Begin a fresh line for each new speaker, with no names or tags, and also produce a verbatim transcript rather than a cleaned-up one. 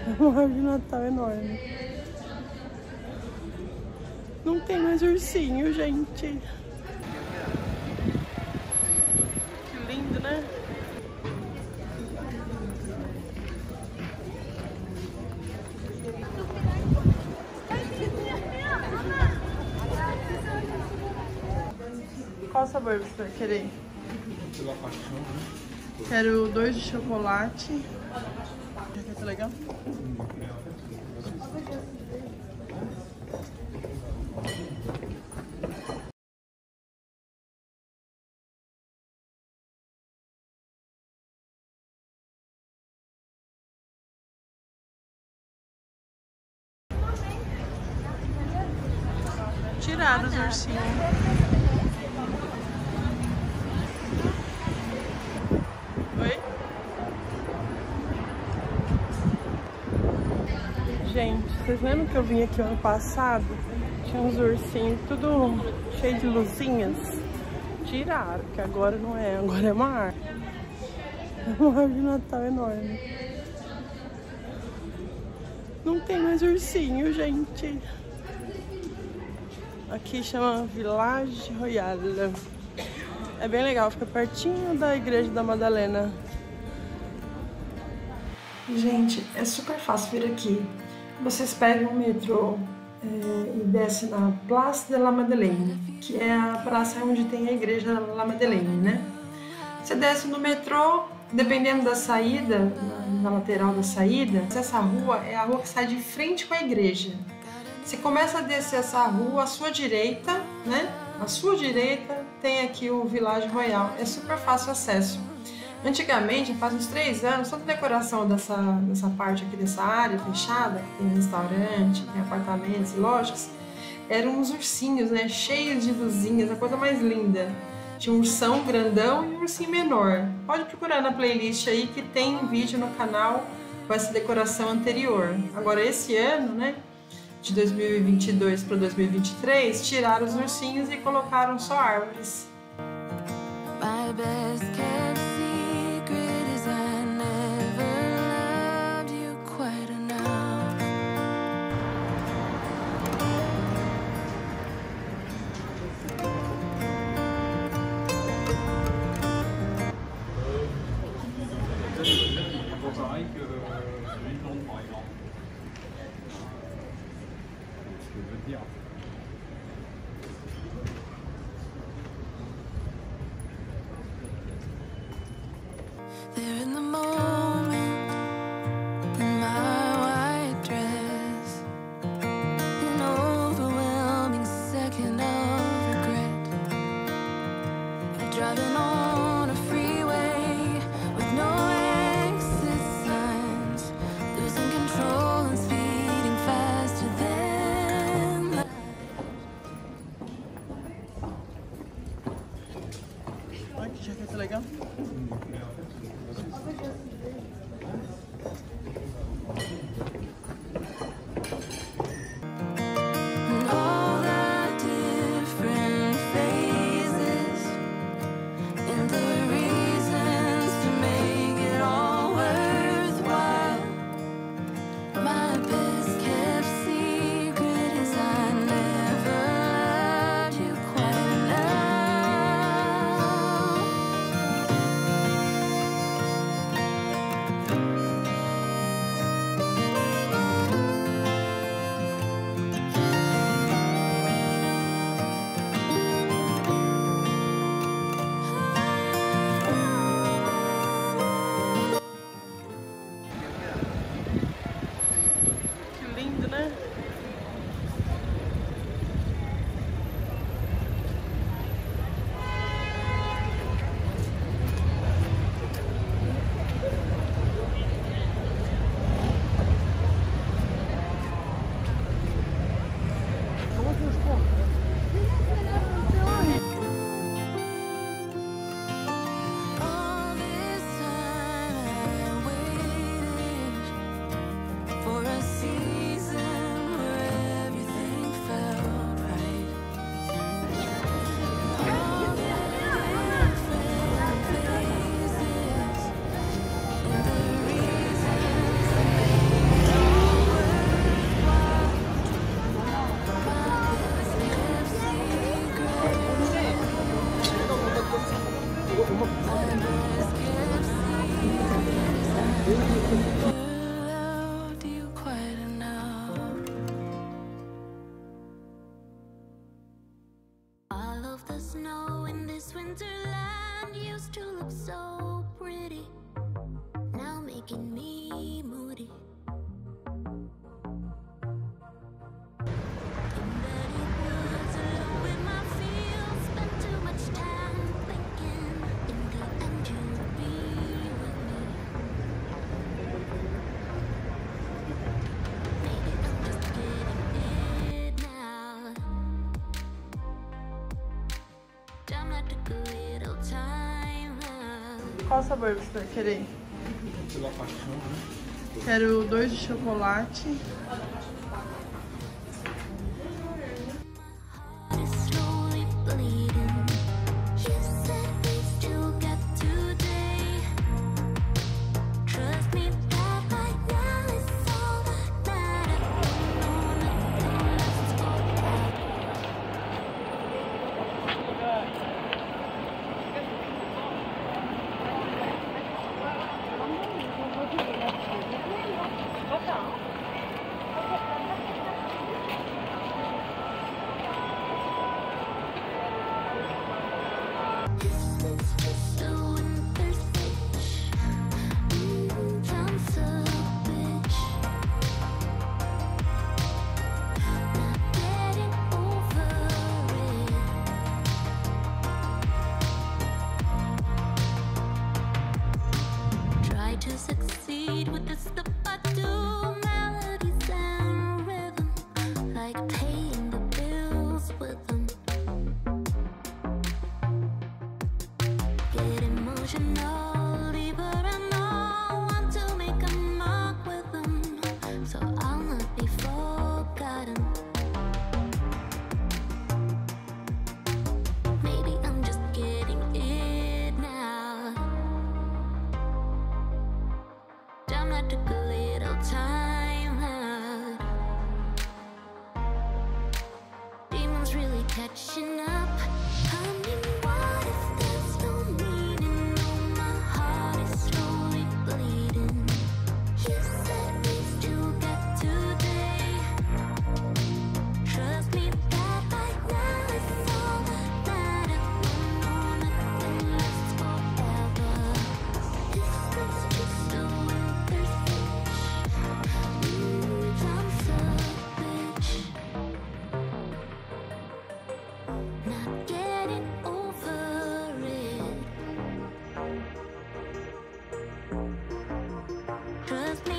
Uma árvore de Natal enorme. Não tem mais ursinho, gente. Que lindo, né? Qual sabor você vai querer?
Pela paixão, né?
Quero dois de chocolate. Quer que legal? Tiraram os ursinhos. Oi? Gente, vocês lembram que eu vim aqui ano passado? Tinha uns ursinhos tudo cheio de luzinhas. Tiraram, que agora não é, agora é uma árvore. É uma árvore de Natal enorme. Não tem mais ursinho, gente. Aqui chama Village Royal. É bem legal, fica pertinho da Igreja da Madalena. Gente, é super fácil vir aqui. Vocês pegam o metrô é, e descem na Place de la Madeleine, que é a praça onde tem a Igreja da La Madeleine, né? Você desce no metrô, dependendo da saída, na, na lateral da saída, essa rua é a rua que sai de frente com a igreja. Você começa a descer essa rua, à sua direita, né? À sua direita tem aqui o Village Royal. É super fácil acesso. Antigamente, faz uns três anos, toda a decoração dessa, dessa parte aqui, dessa área fechada, que tem restaurante, tem apartamentos, lojas, eram uns ursinhos, né? Cheios de luzinhas, a coisa mais linda. Tinha um ursão grandão e um ursinho menor. Pode procurar na playlist aí que tem um vídeo no canal com essa decoração anterior. Agora, esse ano, né? De dois mil e vinte e dois para dois mil e vinte e três, tiraram os ursinhos e colocaram só árvores. My best kept secret is I never loved you quite enough. There in the moment, in my white dress, an overwhelming second of regret. I'm driving on a freeway with no exit signs, losing control and speeding faster than light.
Loved you quite enough. All of the snow in this winterland used to look so pretty, now making me moody.
Qual sabor você vai querer?
Pela paixão, né?
Quero dois de chocolate.
To succeed with the stuff I do, melodies and rhythm, like paying the bills with them. Get emotional, leave her and all, want to make a mark with them, so I'll not be forgotten. Maybe I'm just getting it now. I took a little time out. Demons really catching up. I mean, what if there's no meaning? No, my heart is slowly bleeding. You said we still got today. Trust me that right now it's all that matters. No, nothing lasts forever. This is just a not getting over it. Trust me.